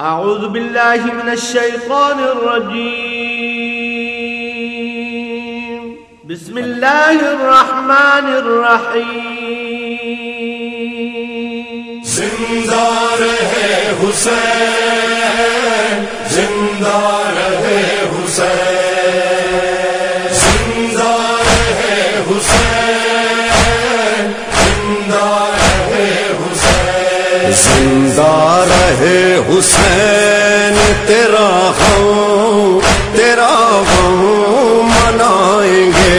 أعوذ بالله من الشيطان الرجيم. بسم الله الرحمن الرحيم. زندہ رہے حسین، زندہ رہے حسین، زندہ رہے حسین، زندہ رہے حسین، زندہ رہے حسین، تیرا غم منائیں گے.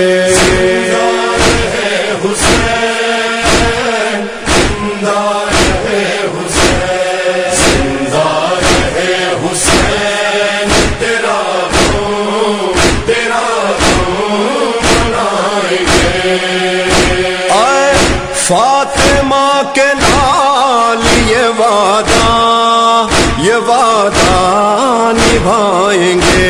فاطمہ کے نال یہ وعدہ نبھائیں گے.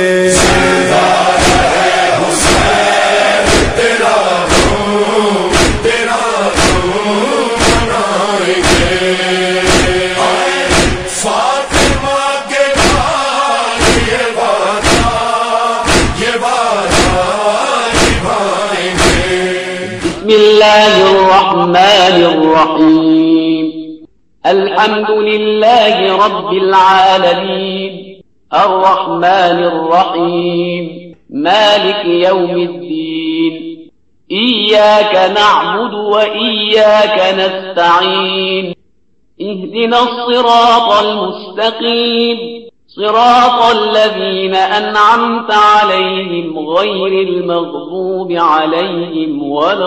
بسم الله الرحمن الرحيم. الحمد لله رب العالمين الرحمن الرحيم مالك يوم الدين. إياك نعبد وإياك نستعين. اهدنا الصراط المستقيم صراط الذين أنعمت عليهم غير المغضوب عليهم ولا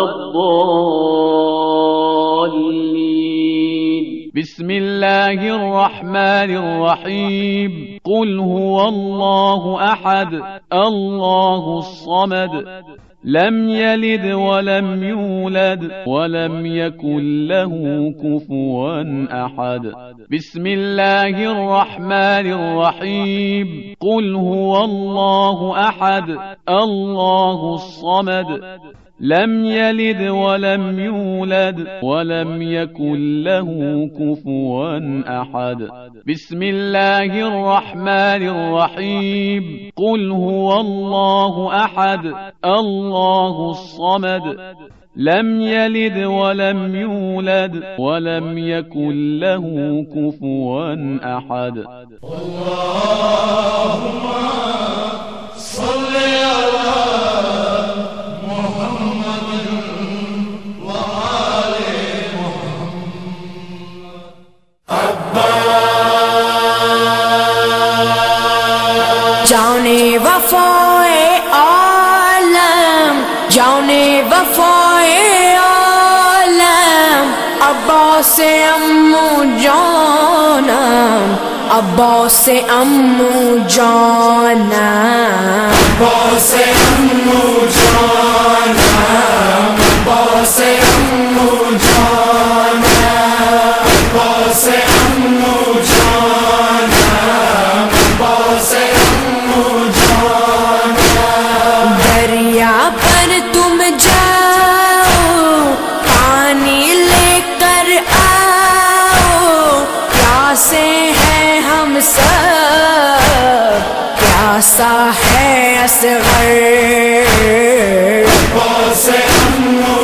الضالين. بسم الله الرحمن الرحيم. قل هو الله أحد الله الصمد لم يلد ولم يولد ولم يكن له كفوا أحد. بسم الله الرحمن الرحيم. قل هو الله أحد الله الصمد لم يلد ولم يولد ولم يكن له كفوا أحد. بسم الله الرحمن الرحيم. قل هو الله أحد الله الصمد لم يلد ولم يولد ولم يكن له كفوا أحد. اللهم صل على جانے وفائے عالم، جانے وفائے عالم، عباس امو جانم، عباس امو جانم، عباس امو جانم، عباس امو جانم، عباس امو جانم، عباس دریا پر تم جاؤ، پانی لے کر آؤ، پیاسے ہیں ہم سب، پیاسا ہے اصغر. عباس امو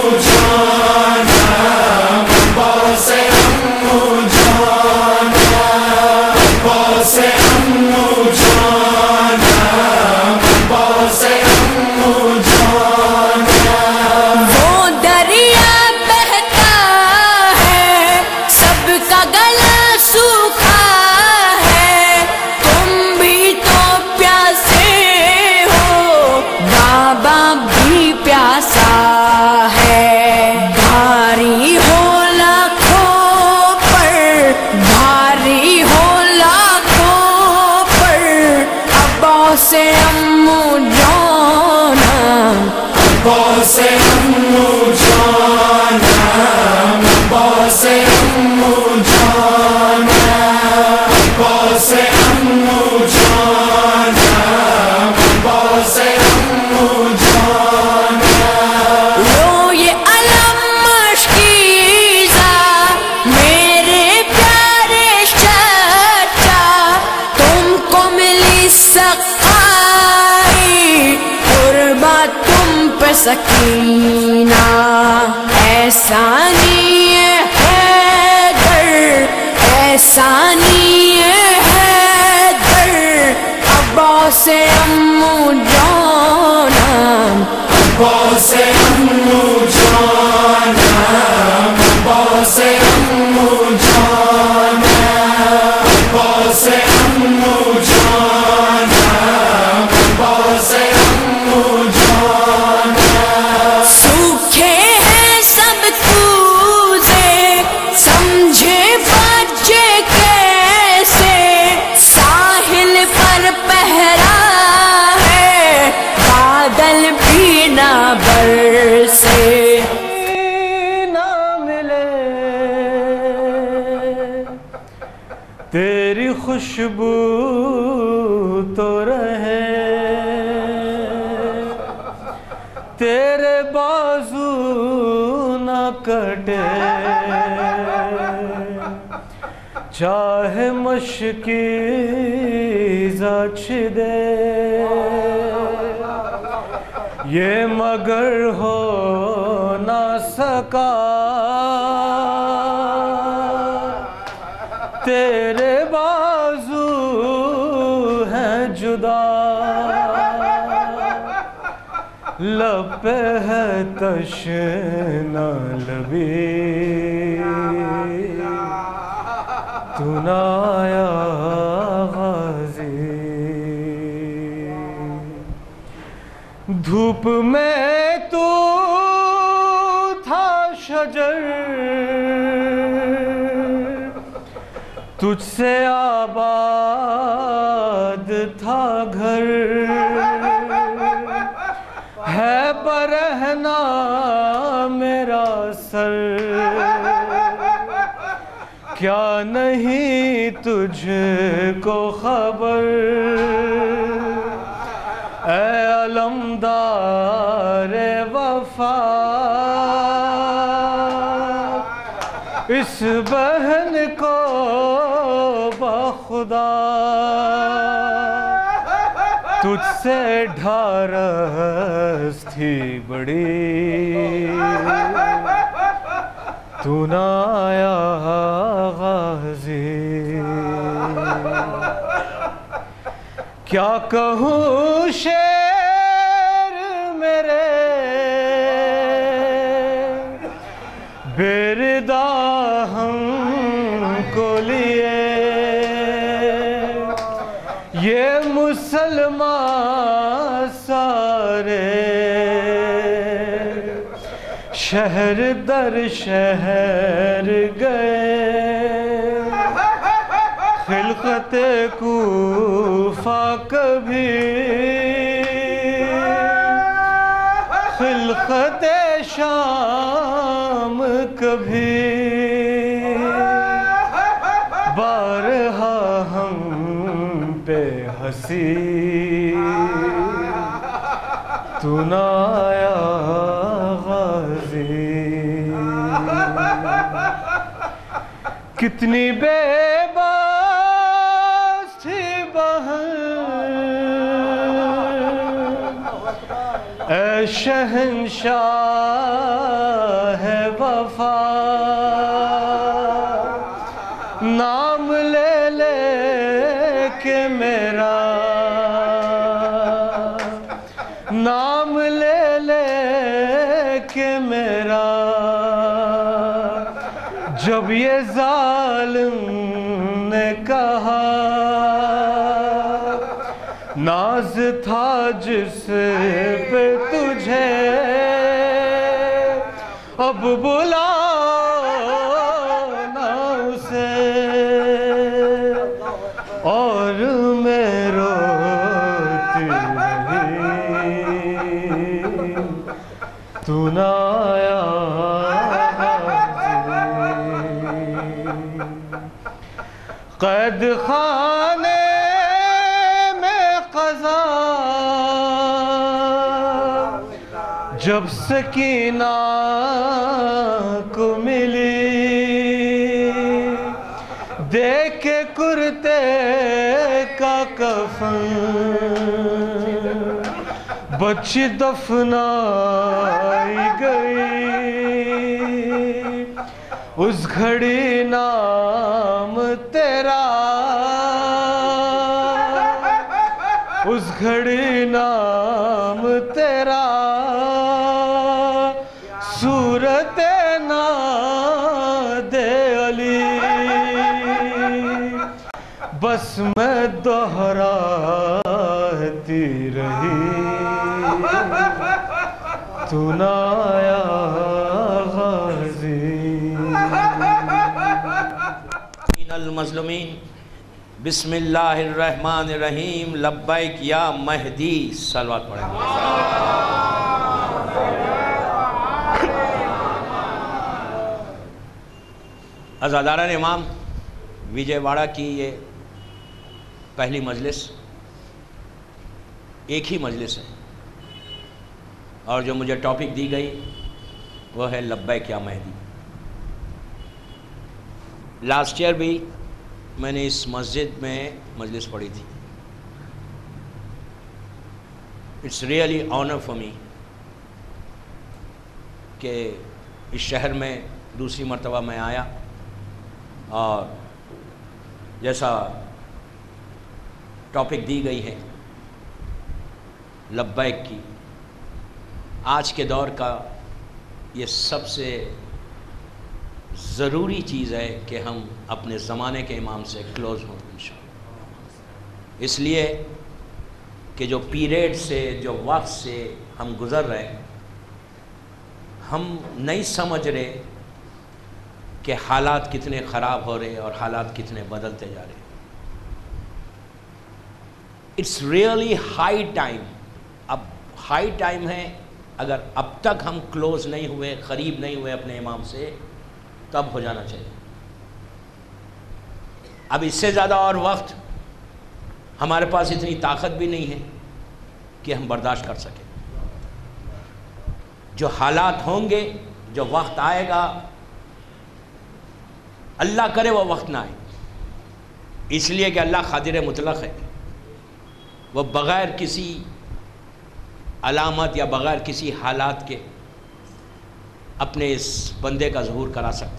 جانم، عباس امو جانم، عباس امو جانم، عباس امو جانم. وہ دریا بہتا ہے، سب کا گلا سوکھا ہے، تم بھی تو پیاسے ہو، بابا بھی پیاسا سکینہ ایسا نہیں ہے در، ایسا نہیں ہے در، عباس امو جانم، عباس امو جانم، عباس امو جانم، عباس امو جانم، عباس امو جانم۔ سوکھے ہیں سب کوزے، سمجھے بچے کیسے، ساحل پر پہرا ہے، بادل بھی نہ برسے، نہ ملے تیری خوشبو تو رہے، تیرے بازو نہ کٹے، چاہے مشکی زچ دے، یہ مگر ہو نہ سکا تیرے بازو ہیں جدا، لب پہ ہے تشنہ لبی، تو نہ آیا غازی، دھوپ میں تو تھا شجر، تجھ سے آباد تھا گھر، ہے برہنہ میرا سر، کیا نہیں تجھ کو خبر، اے علمدار وفا، اس بہن کو بخدا تجھ سے ڈھارس تھی بڑی، تو نہ آیا غازی، کیا کہوں شعر میرے بیردہ ہم کو لیے، یہ مسلمان سارے شہر در شہر گئے، خلقت کوفہ کبھی، خلقت شام کبھی، بارہا ہم پہ ہنسی، تو نہ آیا غازی، کتنی بے باس تھی بہن، اے شہنشاہ وفا، نام لے لے کے میرا، نام لے لے کے میرا، جب یہ ظالم نے کہا، ناز تھا جس پہ تجھے، اب بلا نہ اسے، اور میں روتی رہی، تو نہ آیا قید خانے میں قضا، جب سکینہ کو ملی، دیکھ کے کرتے کا کفن، بچی دفنائی گئی اس گھڑی نام تیرا، اس گھڑی نام تیرا، صورت ناد علی، بس میں دہراتی رہی تو نہ آیا غازی۔ المظلومین بسم اللہ الرحمن الرحیم لبیک یا مہدی صلوات پڑھیں۔ عزاداران امام وجے واڑہ کی یہ پہلی مجلس، ایک ہی مجلس ہے، اور جو مجھے ٹاپک دی گئی وہ ہے لبیک یا مہدی۔ لاسٹ ایئر بھی میں نے اس مسجد میں مجلس پڑھی تھی۔ It's really honour for me کہ اس شہر میں دوسری مرتبہ میں آیا، اور جیسا ٹاپک دی گئی ہے لبیک کی، آج کے دور کا یہ سب سے ضروری چیز ہے کہ ہم اپنے زمانے کے امام سے کلوز ہوں انشاءاللہ۔ اس لیے کہ جو پیریڈ سے، جو وقت سے ہم گزر رہے ہیں، ہم نہیں سمجھ رہے کہ حالات کتنے خراب ہو رہے اور حالات کتنے بدلتے جا رہے۔ اٹس ریئلی ہائی ٹائم، اب ہائی ٹائم ہے، اگر اب تک ہم کلوز نہیں ہوئے، قریب نہیں ہوئے اپنے امام سے، تب ہو جانا چاہیے۔ اب اس سے زیادہ اور وقت ہمارے پاس اتنی طاقت بھی نہیں ہے کہ ہم برداشت کر سکیں۔ جو حالات ہوں گے، جو وقت آئے گا، اللہ کرے وہ وقت نہ آئے، اس لیے کہ اللہ قادر مطلق ہے، وہ بغیر کسی علامت یا بغیر کسی حالات کے اپنے اس بندے کا ظہور کرا سکتا۔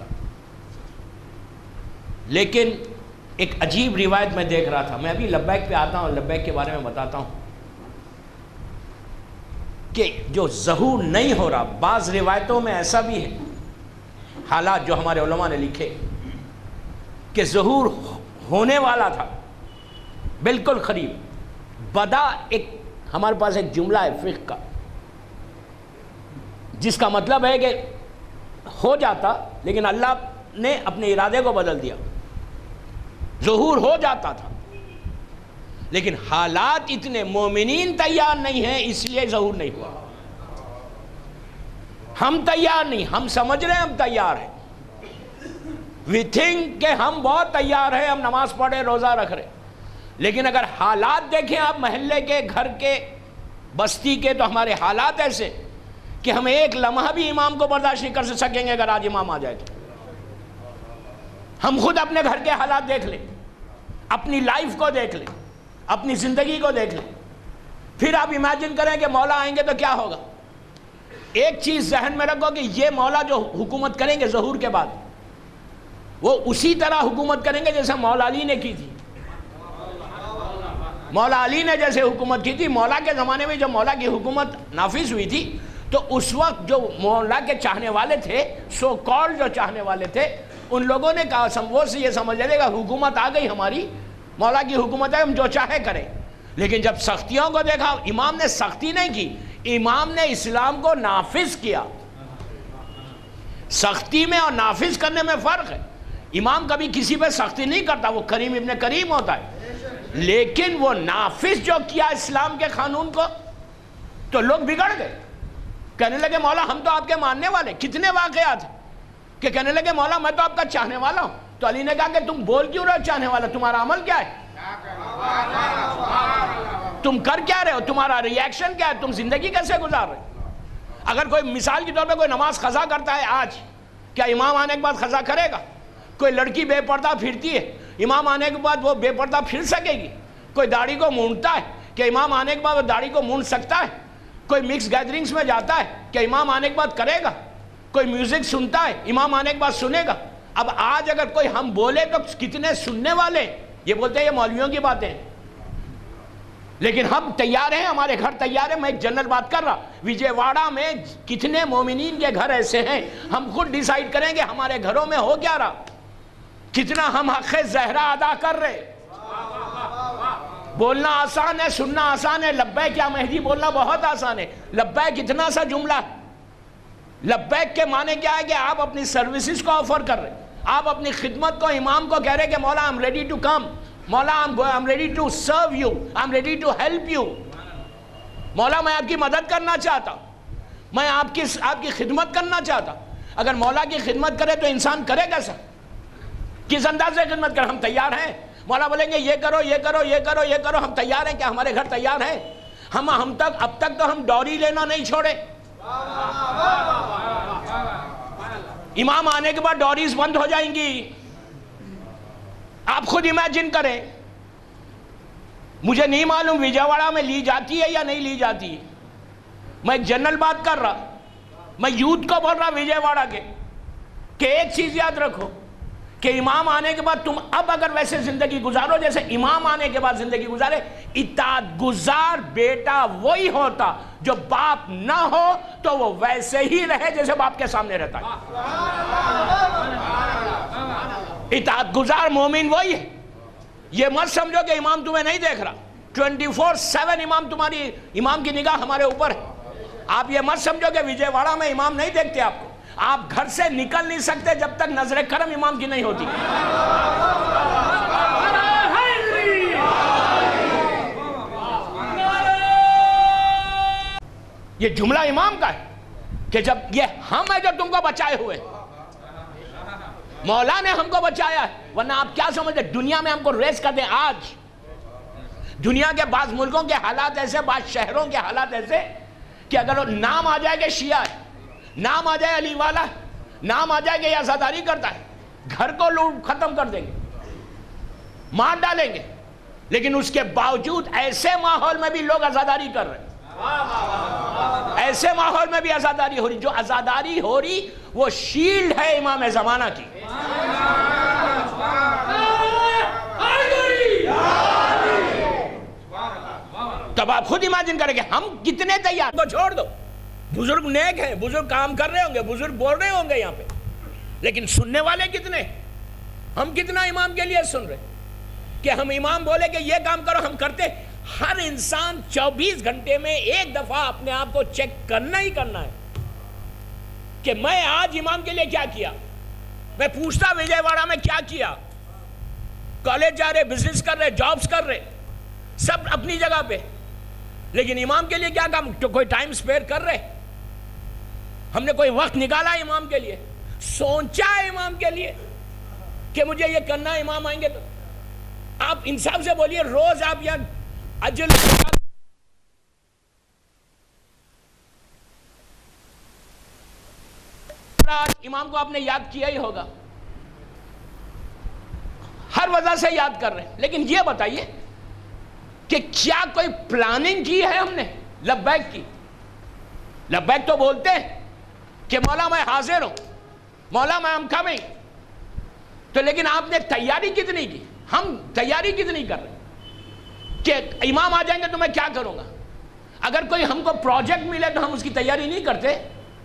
لیکن ایک عجیب روایت میں دیکھ رہا تھا، میں ابھی لبیک پہ آتا ہوں، لبیک کے بارے میں بتاتا ہوں کہ جو ظہور نہیں ہو رہا، بعض روایتوں میں ایسا بھی ہے، حالات جو ہمارے علماء نے لکھے کہ ظہور ہونے والا تھا بالکل قریب، بدا ایک ہمارے پاس ایک جملہ ہے فقہ کا جس کا مطلب ہے کہ ہو جاتا، لیکن اللہ نے اپنے ارادے کو بدل دیا، ظہور ہو جاتا تھا، لیکن حالات اتنے مومنین تیار نہیں ہیں، اس لیے ظہور نہیں ہوا۔ ہم تیار نہیں، ہم سمجھ رہے ہیں ہم تیار ہیں، وی تھنک کہ ہم بہت تیار ہیں، ہم نماز پڑھے، روزہ رکھ رہے، لیکن اگر حالات دیکھیں آپ محلے کے، گھر کے، بستی کے، تو ہمارے حالات ایسے کہ ہم ایک لمحہ بھی امام کو برداشت نہیں کر سکیں گے اگر آج امام آ جائے تو۔ ہم خود اپنے گھر کے حالات دیکھ لیں، اپنی لائف کو دیکھ لیں، اپنی زندگی کو دیکھ لیں، پھر آپ امیجن کریں کہ مولا آئیں گے تو کیا ہوگا۔ ایک چیز ذہن میں رکھو کہ یہ مولا جو حکومت کریں گے ظہور کے بعد، وہ اسی طرح حکومت کریں گے جیسے مولا علی نے کی تھی۔ مولا علی نے جیسے حکومت کی تھی، مولا کے زمانے میں جب مولا کی حکومت نافذ ہوئی تھی تو اس وقت جو مولا کے چاہنے والے تھے، سو کال جو چاہنے والے تھے، ان لوگوں نے کہا وہ سے یہ سمجھ لے گا حکومت آ گئی ہماری، مولا کی حکومت ہے، ہم جو چاہے کریں۔ لیکن جب سختیوں کو دیکھا، امام نے سختی نہیں کی، امام نے اسلام کو نافذ کیا۔ سختی میں اور نافذ کرنے میں فرق ہے۔ امام کبھی کسی پہ سختی نہیں کرتا، وہ کریم ابن کریم ہوتا ہے، لیکن وہ نافذ جو کیا اسلام کے قانون کو، تو لوگ بگڑ گئے، کہنے لگے مولا ہم تو آپ کے ماننے والے۔ کتنے واقعات ہیں کہ کہنے لگے مولا میں تو آپ کا چاہنے والا ہوں، تو علی نے کہا کہ تم بول کیوں رہے ہو چاہنے والا، تمہارا عمل کیا ہے، تم کر کیا رہے ہو، تمہارا ری ایکشن کیا ہے، تم زندگی کیسے گزار رہے ہو۔ اگر کوئی مثال کے طور پہ کوئی نماز قضا کرتا ہے آج، کیا امام آنے کے بعد قضا کرے گا؟ کوئی لڑکی بے پردہ پھرتی ہے، امام آنے کے بعد وہ بے پردہ پھر سکے گی؟ کوئی داڑھی کو مونڈتا ہے، کہ امام آنے کے بعد وہ داڑھی کو مونڈ سکتا ہے؟ کوئی مکس گیدرنگز میں جاتا ہے کہ امام آنے کے بعد کرے گا، کوئی میوزک سنتا ہے امام آنے کے بعد سنے گا. اب آج اگر کوئی ہم بولے تو کتنے سننے والے یہ بولتے ہیں یہ مولویوں کی باتیں ہیں. لیکن ہم تیار ہیں، ہمارے گھر تیار ہیں. میں ایک جنرل بات کر رہا، وجے واڑہ میں کتنے مومنین کے گھر ایسے ہیں، ہم خود ڈیسائیڈ کریں گے ہمارے گھروں میں ہو کیا رہا، کتنا ہم حق زہرا ادا کر رہے. بولنا آسان ہے، سننا آسان ہے. لبیک یا مہدی بولنا بہت آسان ہے. لبیک اتنا سا جملہ ہے. لبیک کے معنی کیا ہے کہ آپ اپنی سروسز کو آفر کر رہے، آپ اپنی خدمت کو امام کو کہہ رہے کہ مولا I'm ready to come، مولا I'm ready to serve you، I'm ready to help you. مولا میں آپ کی مدد کرنا چاہتا، میں آپ کی خدمت کرنا چاہتا. اگر مولا کی خدمت کرے تو انسان کرے کیسا، کس انداز سے خدمت کرے؟ ہم تیار ہیں. مولا بولیں گے یہ کرو یہ کرو یہ کرو یہ کرو، ہم تیار ہیں. کیا ہمارے گھر تیار ہیں؟ اب تک تو ہم ڈوری لینا نہیں چھوڑے. امام آنے کے بعد ڈوریز بند ہو جائیں گی. آپ خود امیجن کریں. مجھے نہیں معلوم وجے واڑہ میں لی جاتی ہے یا نہیں لی جاتی ہے. میں ایک جنرل بات کر رہا، میں یوتھ کو بول رہا وجے واڑہ کے کہ ایک چیز یاد رکھو کہ امام آنے کے بعد تم اب اگر ویسے زندگی گزارو جیسے امام آنے کے بعد زندگی گزارے، اطاعت گزار بیٹا وہی ہوتا جو باپ نہ ہو تو وہ ویسے ہی رہے جیسے باپ کے سامنے رہتا ہے. اطاعت گزار مومن وہی ہے. یہ مت سمجھو کہ امام تمہیں نہیں دیکھ رہا. 24/7 امام کی نگاہ ہمارے اوپر ہے. آپ یہ مت سمجھو کہ وجے واڑہ میں امام نہیں دیکھتے آپ کو. آپ گھر سے نکل نہیں سکتے جب تک نظر کرم امام کی نہیں ہوتی. یہ جملہ امام کا ہے کہ جب یہ ہم ہیں جو تم کو بچائے ہوئے، مولا نے ہم کو بچایا ہے. ورنہ آپ کیا سمجھتے دنیا میں ہم کو ریس کر دیں؟ آج دنیا کے بعض ملکوں کے حالات ایسے، بعض شہروں کے حالات ایسے کہ اگر نام آ جائے کہ شیعہ ہے، نام آ جائے علی والا، نام آ جائے کہ یہ عزاداری کرتا ہے، گھر کو لوٹ ختم کر دیں گے، مار ڈالیں گے. لیکن اس کے باوجود ایسے ماحول میں بھی لوگ عزاداری کر رہے ہیں. ایسے ماحول میں بھی عزاداری ہو رہی. جو عزاداری ہو رہی وہ شیلڈ ہے امام زمانہ کی. تب آپ خود امیجن کریں کہ ہم کتنے تیار. کو چھوڑ دو، بزرگ نیک ہیں، بزرگ کام کر رہے ہوں گے، بزرگ بول رہے ہوں گے یہاں پہ، لیکن سننے والے کتنے؟ ہم کتنا امام کے لیے سن رہے کہ ہم امام بولے کہ یہ کام کرو ہم کرتے. ہر انسان 24 گھنٹے میں ایک دفعہ اپنے آپ کو چیک کرنا ہی کرنا ہے کہ میں آج امام کے لیے کیا کیا. میں پوچھتا وجے واڑہ میں کیا کیا. کالج جا رہے، بزنس کر رہے، جابز کر رہے، سب اپنی جگہ پہ، لیکن امام کے لیے کیا کام؟ کوئی ٹائم سپیئر کر رہے؟ ہم نے کوئی وقت نکالا امام کے لیے؟ سوچا امام کے لیے کہ مجھے یہ کرنا ہے، امام آئیں گے تو؟ آپ انصاف سے بولیے، روز آپ یہاں اجل امام کو آپ نے یاد کیا ہی ہوگا، ہر وجہ سے یاد کر رہے ہیں. لیکن یہ بتائیے کہ کیا کوئی پلاننگ کی ہے ہم نے لبیک کی؟ لبیک تو بولتے ہیں کہ مولا میں حاضر ہوں، مولا میں ہم کمنگ. تو لیکن آپ نے تیاری کتنی کی؟ ہم تیاری کتنی کر رہے ہیں کہ امام آ جائیں گے تو میں کیا کروں گا؟ اگر کوئی ہم کو پروجیکٹ ملے تو ہم اس کی تیاری نہیں کرتے.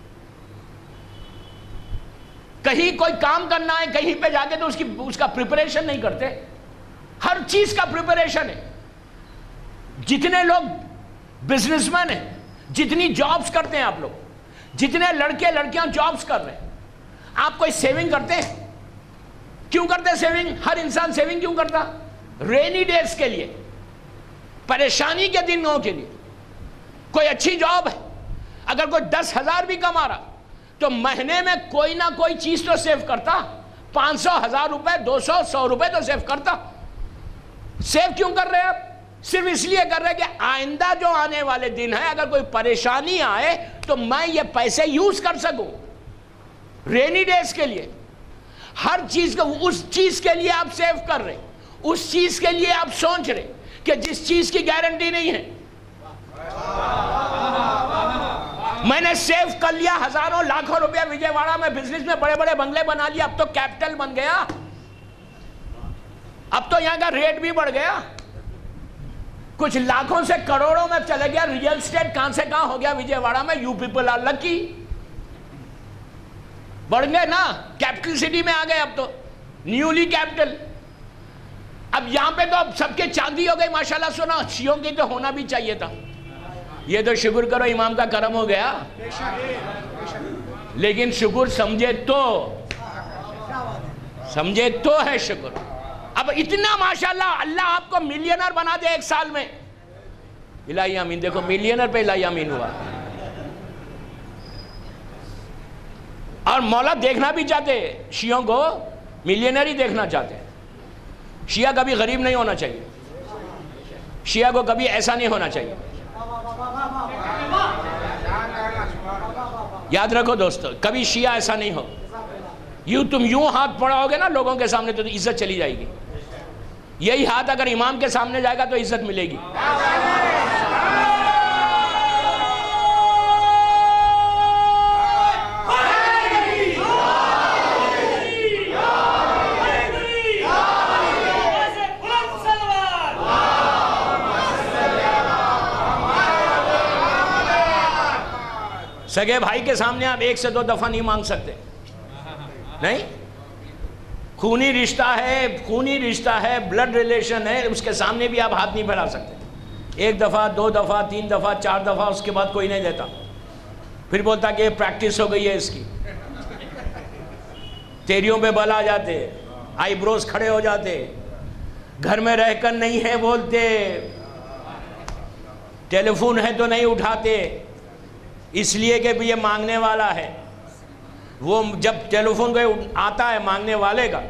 کہیں کوئی کام کرنا ہے کہیں پہ جا کے تو اس کا پریپریشن نہیں کرتے. ہر چیز کا پریپریشن ہے. جتنے لوگ بزنس مین ہیں، جتنی جابز کرتے ہیں آپ لوگ، جتنے لڑکے لڑکیاں جابز کر رہے ہیں، آپ کوئی سیونگ کرتے ہیں؟ کیوں کرتے سیونگ؟ ہر انسان سیونگ کیوں کرتا؟ رینی ڈیز کے لیے، پریشانی کے دنوں کے لیے. کوئی اچھی جاب ہے، اگر کوئی 10,000 بھی کما رہا تو مہینے میں کوئی نہ کوئی چیز تو سیو کرتا. 500 1000 روپے 200 100 روپے تو سیو کرتا. سیو کیوں کر رہے ہیں آپ؟ صرف اس لیے کر رہے کہ آئندہ جو آنے والے دن ہے اگر کوئی پریشانی آئے تو میں یہ پیسے یوز کر سکوں رینی ڈیز کے لیے. ہر چیز کو اس چیز کے لیے آپ سیو کر رہے، اس چیز کے لیے آپ سوچ رہے کہ جس چیز کی گارنٹی نہیں ہے. میں نے سیو کر لیا ہزاروں لاکھوں روپیہ وجے واڑا میں بزنس میں بڑے بڑے بنگلے بنا لیا, اب تو کیپٹل بن گیا, اب تو یہاں کا ریٹ بھی بڑھ گیا, کچھ لاکھوں سے کروڑوں میں چلے گیا, ریل اسٹیٹ کہاں سے کہاں ہو گیا وجے واڑا میں. یو پیپل آر لکی, بڑھ گئے نا, کیپٹل سٹی میں آ گئے اب تو, نیولی کیپٹل. اب یہاں پہ تو اب سب کے چاندی ہو گئی ماشاءاللہ. سنا شیعوں کی تو ہونا بھی چاہیے تھا, یہ تو شکر کرو امام کا کرم ہو گیا, لیکن شکر سمجھے تو ہے شکر. اب اتنا ماشاءاللہ اللہ آپ کو ملینر بنا دے ایک سال میں, الہی آمین. دیکھو ملینر پہ الہی آمین ہوا. اور مولا دیکھنا بھی چاہتے شیعوں کو, ملینر ہی دیکھنا چاہتے ہیں. شیعہ کبھی غریب نہیں ہونا چاہیے, شیعہ کو کبھی ایسا نہیں ہونا چاہیے. یاد رکھو دوستو, کبھی شیعہ ایسا نہیں ہو. تم یوں ہاتھ پڑاؤ گے نا لوگوں کے سامنے تو عزت چلی جائے گی. یہی ہاتھ اگر امام کے سامنے جائے گا تو عزت ملے گی. سگے بھائی کے سامنے آپ 1 سے 2 دفعہ نہیں مانگ سکتے, نہیں. خونی رشتہ ہے, بلڈ ریلیشن ہے, اس کے سامنے بھی آپ ہاتھ نہیں پھیلا سکتے. 1 دفعہ 2 دفعہ 3 دفعہ 4 دفعہ, اس کے بعد کوئی نہیں دیتا. پھر بولتا کہ یہ پریکٹس ہو گئی ہے اس کی. تیریوں پہ بل آ جاتے, آئی بروز کھڑے ہو جاتے, گھر میں رہ کر نہیں ہے بولتے, ٹیلی فون ہے تو نہیں اٹھاتے, اس لیے کہ یہ مانگنے والا ہے. وہ جب ٹیلی فون کو آتا ہے مانگنے والے کا,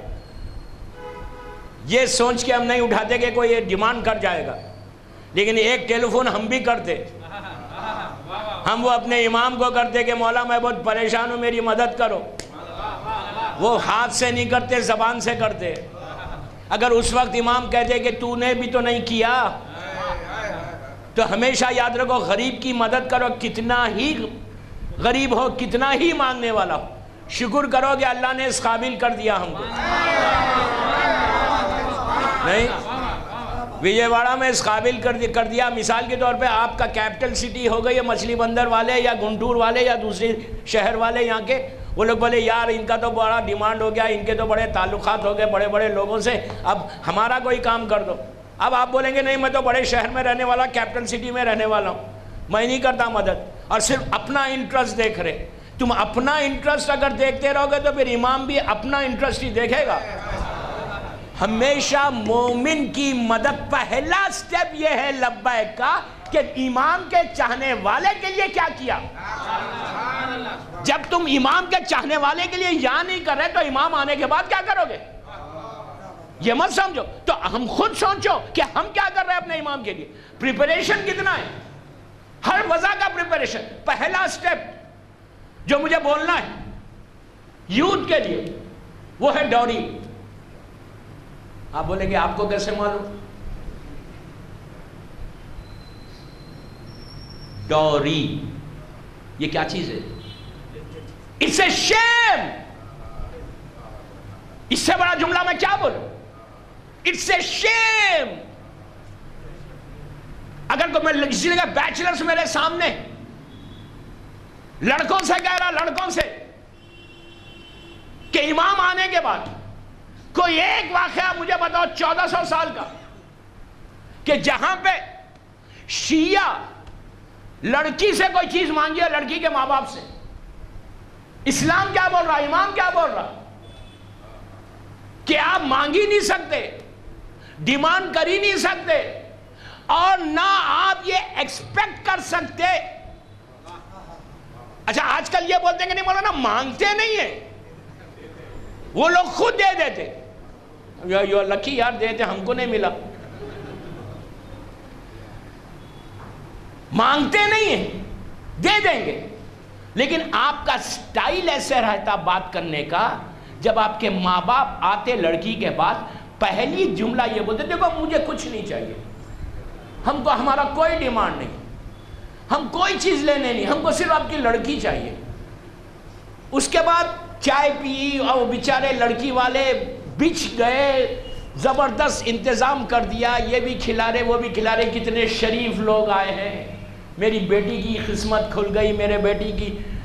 یہ سوچ کے ہم نہیں اٹھاتے کہ کوئی یہ ڈیمانڈ کر جائے گا. لیکن ایک ٹیلی فون ہم بھی کرتے, ہم وہ اپنے امام کو کرتے کہ مولا میں بہت پریشان ہوں میری مدد کرو. وہ ہاتھ سے نہیں کرتے, زبان سے کرتے. اگر اس وقت امام کہتے کہ تو نے بھی تو نہیں کیا, تو ہمیشہ یاد رکھو غریب کی مدد کرو, کتنا ہی غریب ہو, کتنا ہی مانگنے والا ہو. شکر کرو کہ اللہ نے اس قابل کر دیا ہم کو. نہیں, وجے واڑا میں اس قابل کر دیا. مثال کے طور پہ آپ کا کیپٹل سٹی ہو گئی ہے, مچھلی بندر والے یا گنٹور والے یا دوسرے شہر والے یہاں کے, وہ لوگ بولے یار ان کا تو بڑا ڈیمانڈ ہو گیا, ان کے تو بڑے تعلقات ہو گئے بڑے بڑے لوگوں سے, اب ہمارا کوئی کام کر دو. اب آپ بولیں گے نہیں میں تو بڑے شہر میں رہنے والا, کیپٹل سٹی میں رہنے والا ہوں, میں نہیں کرتا مدد, اور صرف اپنا انٹرسٹ دیکھ رہے. تم اپنا انٹرسٹ اگر دیکھتے رہو گے تو پھر امام بھی اپنا انٹرسٹ ہی دیکھے گا. ہمیشہ مومن کی مدد, پہلا سٹیپ یہ ہے لبیک کا کہ امام کے چاہنے والے کے لیے کیا کیا. جب تم امام کے چاہنے والے کے لیے یا نہیں کر رہے تو امام آنے کے بعد کیا کرو گے, یہ مت سمجھو. تو ہم خود سوچو کہ ہم کیا کر رہے ہیں اپنے امام کے لیے. پریپریشن کتنا ہے, ہر وضع کا پریپریشن. پہلا سٹیپ جو مجھے بولنا ہے یوتھ کے لیے وہ ہے ڈوری. آپ بولیں گے آپ کو کیسے معلوم؟ ڈوری یہ کیا چیز ہے؟ اٹس اے شیم. اس سے بڑا جملہ میں کیا بولوں؟ It's a shame. اگر کوئی میں کسی نے کہا بیچلرز میرے سامنے لڑکوں سے کہہ رہا, لڑکوں سے کہ امام آنے کے بعد کوئی ایک واقعہ مجھے بتاؤ 1400 سال کا کہ جہاں پہ شیعہ لڑکی سے کوئی چیز مانگی ہے لڑکی کے ماں باپ سے. اسلام کیا بول رہا, امام کیا بول رہا کہ آپ مانگ ہی نہیں سکتے, ڈیمانڈ کر ہی نہیں سکتے, اور نہ آپ یہ ایکسپیکٹ کر سکتے. اچھا آج کل یہ بولتے ہیں کہ نہیں مولانا مانگتے نہیں ہیں, وہ لوگ خود دے دیتے. یو لکی یار, دیتے ہم کو نہیں ملا. مانگتے نہیں ہیں, دے دیں گے, لیکن آپ کا سٹائل ایسے رہتا بات کرنے کا. جب آپ کے ماں باپ آتے لڑکی کے بعد پہلی جملہ یہ بولتے دیکھو مجھے کچھ نہیں چاہیے, ہم کو ہمارا کوئی ڈیمانڈ نہیں, ہم کوئی چیز لینے نہیں، ہم کو صرف آپ کی لڑکی چاہیے۔ اس کے بعد چائے پی اور بیچارے لڑکی والے بچ گئے، زبردست انتظام کر دیا، یہ بھی کھلا رہے وہ بھی کھلا رہے، کتنے شریف لوگ آئے ہیں، میری بیٹی کی قسمت کھل گئی، میرے بیٹی کی